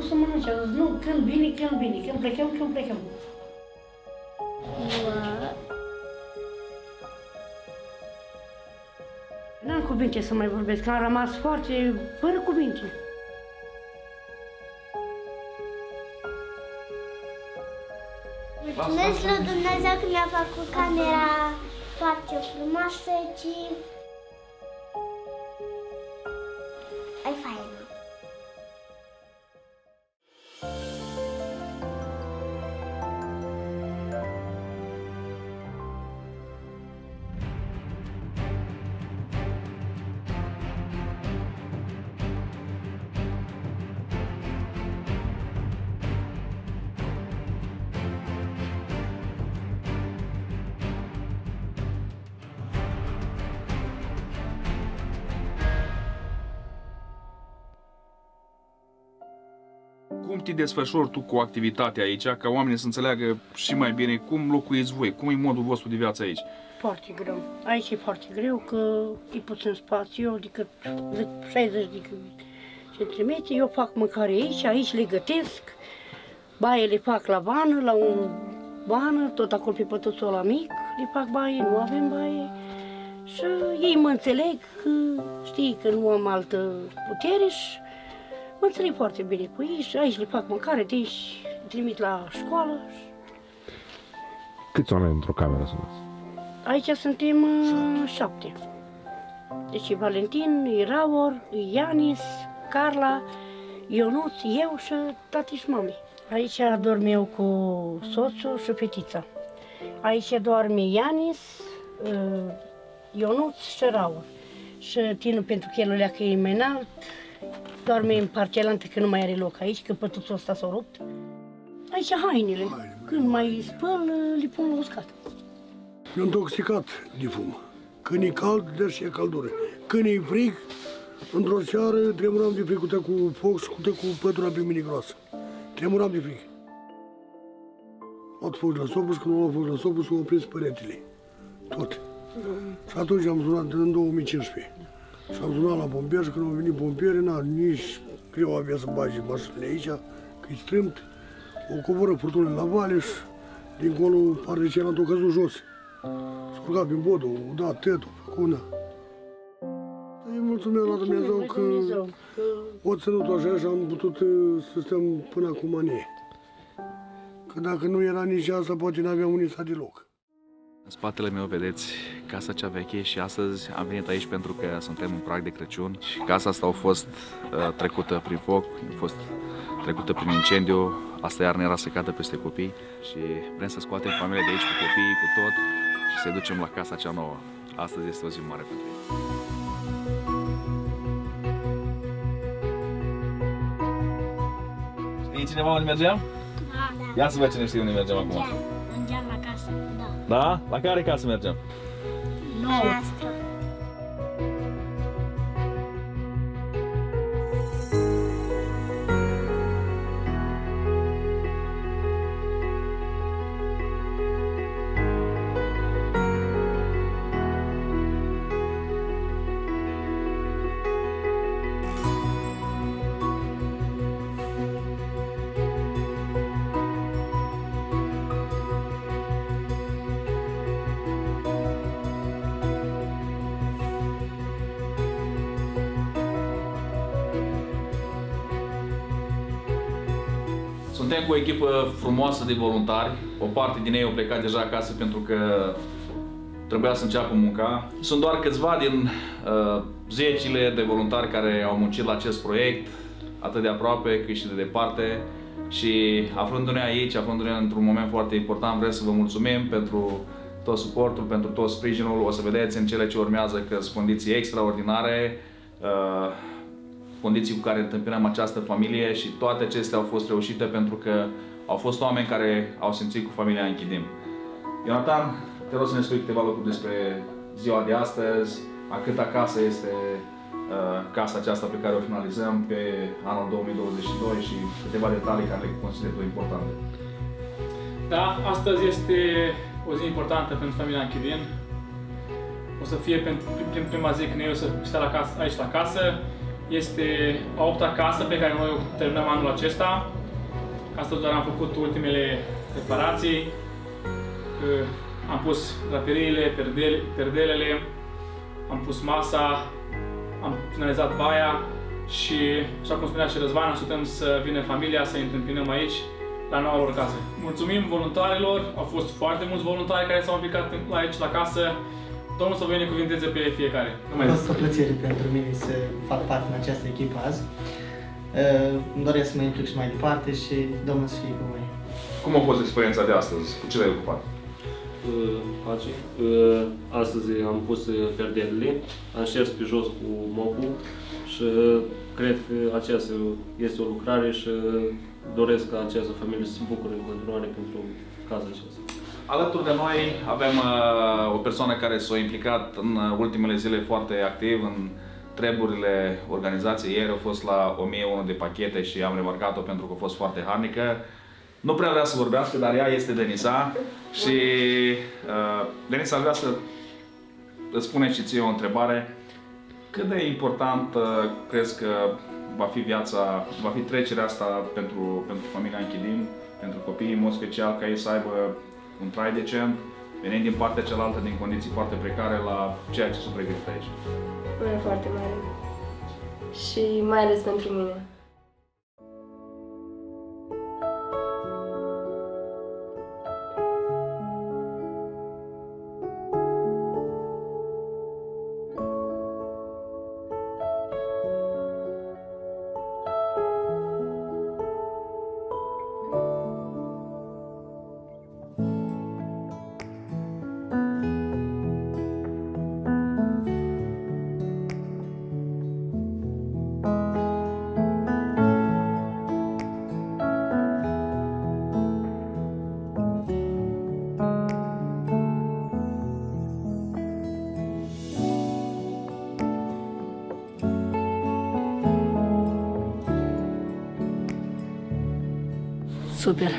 să mănânce. A zis, nu, când vine, când plecăm. N-am cuvinte să mai vorbesc, că am rămas foarte fără cuvinte. Mulțumesc lui Dumnezeu că mi-a făcut camera foarte frumoasă și e faină. Cum te desfășori tu cu activitatea aici, ca oamenii să înțeleagă și mai bine cum locuiți voi, cum e modul vostru de viață aici? Foarte greu. Aici e foarte greu, că e puțin spațiu, adică 60 de centimetri. Eu fac mâncare aici le gătesc, baie le fac la vană, la un vană, tot acolo pe pătuțul ăla mic, le fac baie, nu avem baie. Și ei mă înțeleg, că știi că nu am altă putere și mă înțeleg foarte bine cu ei și aici le fac mâncare, deci trimit la școală. Câți oameni într-o cameră sunteți? Aici suntem 7. Deci e Valentin, e Raor, e Ianis, Carla, Ionuț, eu și tati și mami. Aici dorm eu cu soțul și fetița. Aici doarme Ianis, Ionuț și Raor. Și Tinu, pentru că el leacă e mai înalt, doarme în parcelantă, că nu mai are loc aici, că pătuțul ăsta s-a rupt. Aici hainele, când mai spăl, le pun la uscat. Eu intoxicat de fum. Când e cald, deci e căldură. Când e frig, într-o seară tremuram de frig, cu foc și cu pătura pe mine groasă. Tremuram de frig. Am foc la sobă și când am luat foc la sobă s-au aprins păretele. Tot. Și atunci am sunat în 2015. Și am sunat la pompieri și când au venit pompieri, nici greu avea să bage mașinile aici, că e strâmt. O coboră furtunile la vale și dincolo partea cealaltă a căzut jos. S-a urcat prin podul, a dat tătul, făcuna. Îi mulțumesc la Dumnezeu că o ținut așa și am putut să stăm până acum în ei. Că dacă nu era nici asta, poate n-aveam unii stat deloc. În spatele meu vedeți casa cea veche și astăzi am venit aici pentru că suntem în prag de Crăciun și casa asta a fost trecută prin foc, a fost trecută prin incendiu, asta iarna era secată peste copii și vrem să scoatem familia de aici cu copiii, cu tot și să-i ducem la casa cea nouă. Astăzi este o zi mare pentru ei. Știi cineva unde mergem? Da. Ia să văd cine știe unde mergem acum. Mergeam la casă, da. Da? La care casă mergem? Nouă. Suntem cu o echipă frumoasă de voluntari. O parte din ei au plecat deja acasă pentru că trebuia să înceapă munca. Sunt doar câțiva din zecile de voluntari care au muncit la acest proiect, atât de aproape cât și de departe. Și aflându-ne aici, aflându-ne într-un moment foarte important, vrem să vă mulțumim pentru tot suportul, pentru tot sprijinul. O să vedeți în cele ce urmează că sunt condiții extraordinare, condiții cu care întâmpinăm această familie și toate acestea au fost reușite pentru că au fost oameni care au simțit cu familia Închidim. Ionatan, te rog să ne spui câteva lucruri despre ziua de astăzi, a câta casă este casa aceasta pe care o finalizăm pe anul 2022 și câteva detalii care le consider tu importante. Da, astăzi este o zi importantă pentru familia Închidim. O să fie pentru prima zi când eu o să stea aici la casă. Este a 8-a casă pe care noi o terminăm anul acesta. Astăzi doar am făcut ultimele reparații. Am pus draperiile, perdelele, am pus masa, am finalizat baia și, așa cum spunea și Răzvan, așteptăm să vină familia să-i întâmpinăm aici, la noua lor casă. Mulțumim voluntarilor, au fost foarte mulți voluntari care s-au implicat aici la casă. Domnul să vă binecuvinteze pe fiecare. A fost o plăcere pentru mine să fac parte din această echipă azi. Îmi doresc să mă implic și mai departe și Domnul să fie cu voi. Cum a fost experiența de astăzi? Cu ce te-ai ocupat? Astăzi am pus perdelele, am șters pe jos cu mopul și cred că aceasta este o lucrare și doresc ca această familie să se bucure în continuare pentru casa aceasta. Alături de noi avem o persoană care s-a implicat în ultimele zile foarte activ în treburile organizației. Ieri au fost la 1001 de pachete și am remarcat-o pentru că a fost foarte harnică. Nu prea vrea să vorbească, dar ea este Denisa și Denisa, aș vrea să îți spune și ție o întrebare. Cât de important crezi că va fi trecerea asta pentru familia Închidim, pentru copiii, în mod special, ca ei să aibă un trai decent, venind din partea cealaltă, din condiții foarte precare, la ceea ce s-a pregătit aici? Foarte mare. Și mai ales pentru mine. Super!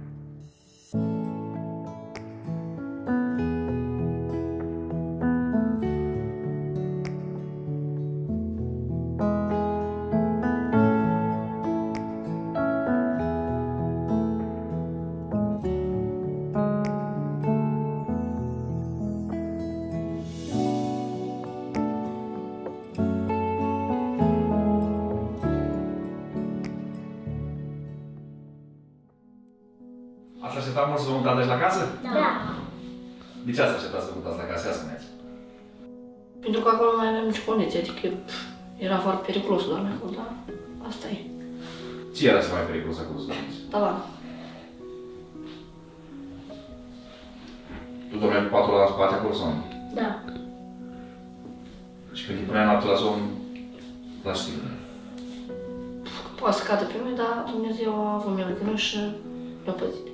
Ați așteptat mult să vă mutați la casă? Da. De ce ați așteptat să vă mutați la casă? Ia spuneți. Pentru că acolo nu mai aveam nici condiție, adică era foarte periculos să dormi acolo, dar asta e. Ce era să mai periculos acolo să dormiți? Tavan. Tu dormeai cu patul la spate acolo sau nu? Da. Și când îi punea noapte la somn, la știu. Poate să cadă pe mine, dar Dumnezeu a avut milă de noi și l-a păzit.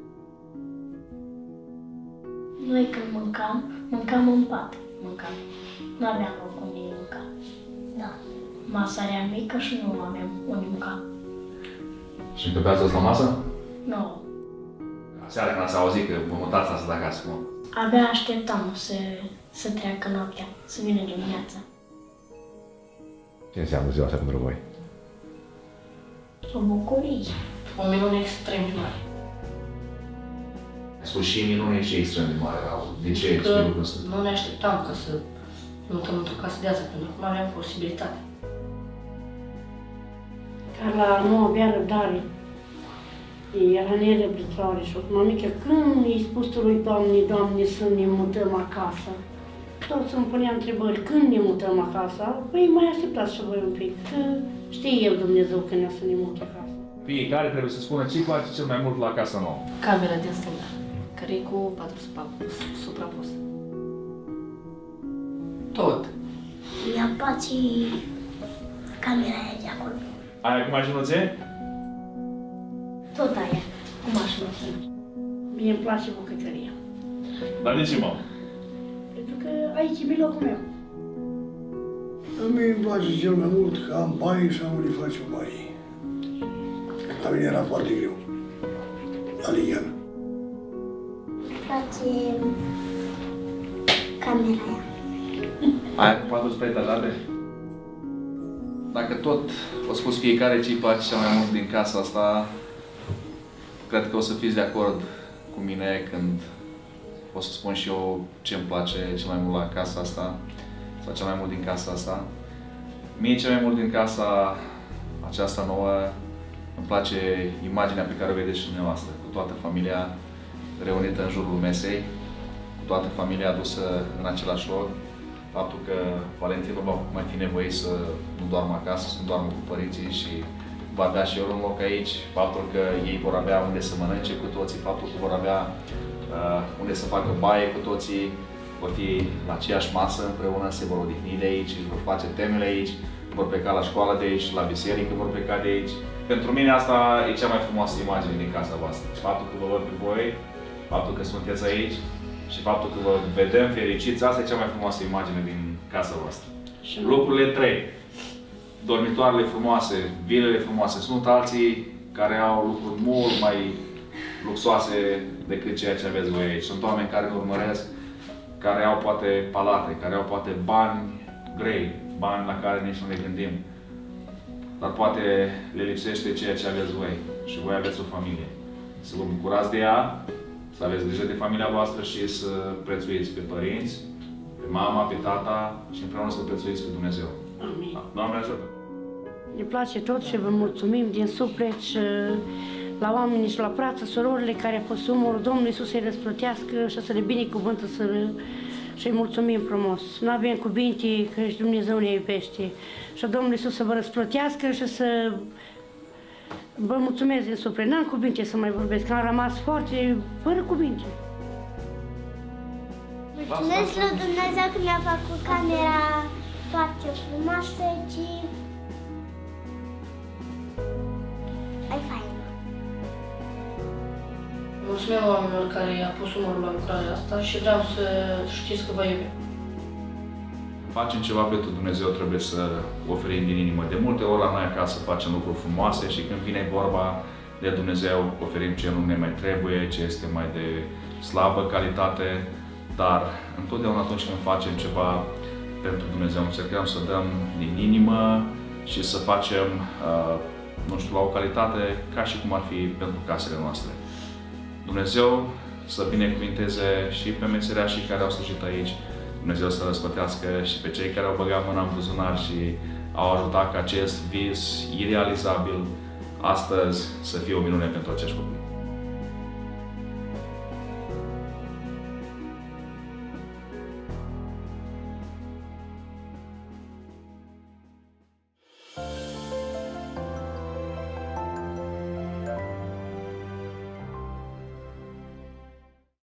Noi când mâncam în pat. Nu aveam loc unde mânca. Da. Masa era mică și nu aveam unde mânca. Și încăpeați asta la masă? Nu. Seara când ați auzit că vă mutați asta de acasă, cum? Abia așteptam să treacă noaptea, să vină dimineața. Ce înseamnă ziua asta pentru voi? O bucurie. O minune extrem de mare. Ai spus și minune și extrem de mare. De ce Că explic lucrul ăsta? nu ne așteptam ca să mutăm într-o casă de asta, pentru că nu aveam posibilitate. Carla nu avea răbdare. Era nerăbdătoare și mamică, când i-ai spus tu lui Doamne, să ne mutăm acasă? Toți îmi punea întrebări, când ne mutăm acasă? Păi mai așteptați și voi un pic, că știe eu Dumnezeu când o să ne mute acasă. Fiecare trebuie să spună ce place cel mai mult la casa nouă. Camera din stânga, care e cu 4 suprapus. Tot. Mi-a place camera aia de acolo. Aia cu mașinuțe? Tot aia, cu mașină. Mie îmi place bucătăria. Dar de ce, mă? Pentru că aici e locul meu. Mie îmi place cel mai mult că am baie și am unde face o baie. La mine era foarte greu. La Liliana. Îmi place camera aia. Aia cu 4 spre etajate? Dacă tot o spus fiecare ce îi place cel mai mult din casa asta, cred că o să fiți de acord cu mine când o să spun și eu ce îmi place cel mai mult la casa asta, sau cel mai mult din casa asta. Mie cel mai mult din casa aceasta nouă îmi place imaginea pe care o vedeți și dumneavoastră, cu toată familia reunită în jurul mesei, cu toată familia adusă în același loc. Faptul că Valentin nu va mai fi nevoit să nu doarmă acasă, să nu doarmă cu părinții și va avea și eu un loc aici. Faptul că ei vor avea unde să mănânce cu toții, faptul că vor avea unde să facă baie cu toții, vor fi la aceeași masă împreună, se vor odihni de aici, își vor face temele aici, vor pleca la școală de aici, la biserică vor pleca de aici. Pentru mine asta e cea mai frumoasă imagine din casa voastră. Faptul că vă văd pe voi, faptul că sunteți aici și faptul că vă vedem fericiți, asta e cea mai frumoasă imagine din casa voastră. Lucrurile trei, dormitoarele frumoase, vilele frumoase, sunt alții care au lucruri mult mai luxoase decât ceea ce aveți voi aici. Sunt oameni care ne urmăresc, care au poate palate, care au poate bani grei, bani la care nici nu ne gândim. Dar poate le lipsește ceea ce aveți voi și voi aveți o familie. Să vă bucurați de ea, să aveți grijă de familia voastră și să prețuiți pe părinți, pe mama, pe tata și împreună să prețuiți pe Dumnezeu. Amin. Doamne ajută! Ne place tot și vă mulțumim din suflet și la oameni și la frață, surorile care au pus umărul, Domnul Iisus să-i răsplătească și să le binecuvântă și-i mulțumim frumos. Nu avem cuvinte că și Dumnezeu ne iubește. Și Domnul Iisus să vă răsplătească și să vă mulțumesc din suflet. N-am cuvinte să mai vorbesc, că am rămas foarte fără cuvinte. Mulțumesc lui Dumnezeu că mi-a făcut camera foarte frumoasă și ai faină. Mulțumim oamenilor care i-au pus umărul la lucrarea asta și vreau să știți că vă iubim. Facem ceva pentru Dumnezeu, trebuie să oferim din inimă. De multe ori la noi acasă facem lucruri frumoase și când vine vorba de Dumnezeu, oferim ce nu ne mai trebuie, ce este mai de slabă calitate, dar întotdeauna atunci când facem ceva pentru Dumnezeu, încercăm să dăm din inimă și să facem, nu știu, la o calitate ca și cum ar fi pentru casele noastre. Dumnezeu să binecuvinteze și pe meseriașii care au slujit aici, Dumnezeu să răsplătească și pe cei care au băgat mâna în buzunar și au ajutat ca acest vis irealizabil astăzi să fie o minune pentru acești copii.